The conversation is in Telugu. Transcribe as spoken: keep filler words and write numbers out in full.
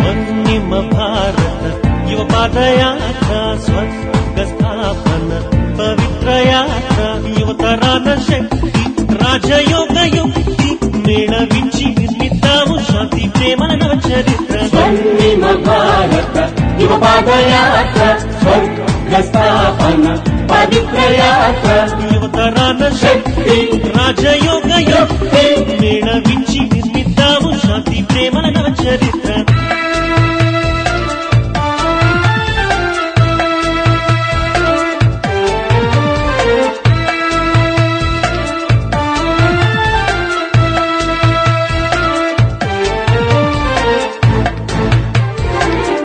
స్వర్ణిమ భారత యువ పాదయాత్ర స్వర్గ స్థాపన పవిత్ర యాత్ర యువతరాన శక్తి రాజయోగ యుక్తి మేళవించి నిర్మిద్దాము శాంతి ప్రేమల నవ చరిత్ర స్వర్ణిమ భారత యువ పాదయాత్ర స్వర్గ స్థాపన పవిత్ర యాత్ర యువతరాన శక్తి రాజయోగ యుక్తి